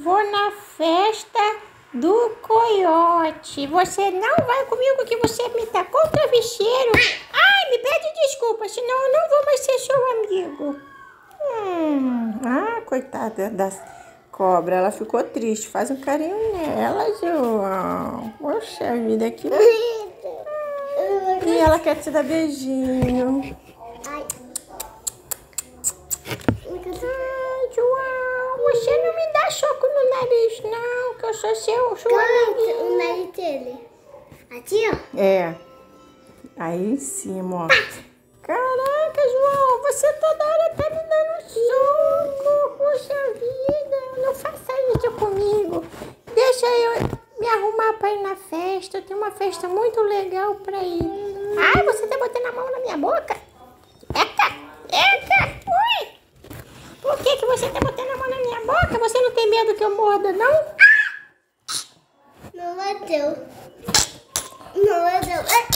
Vou na festa do coiote. Você não vai comigo que você me tacou o travesseiro. Ai, me pede desculpa, senão eu não vou mais ser seu amigo. Coitada da cobra, ela ficou triste. Faz um carinho nela, João. Poxa vida, que bonita. E ela quer te dar beijinho. Ai, João, você não me dá soco no nariz, não, que eu sou seu amiguinho. O nariz dele. Aqui, ó. É. Aí em cima, ó. Caraca, João, você toda hora tá me dando soco. Poxa vida, não faça isso comigo. Deixa eu me arrumar pra ir na festa. Eu tenho uma festa muito legal pra ir. Ai, você tá botando a mão na minha boca? Eca, ui. Por que você tá botando a mão na minha boca? Você não tem medo que eu morda, não? Não é teu. Não é teu.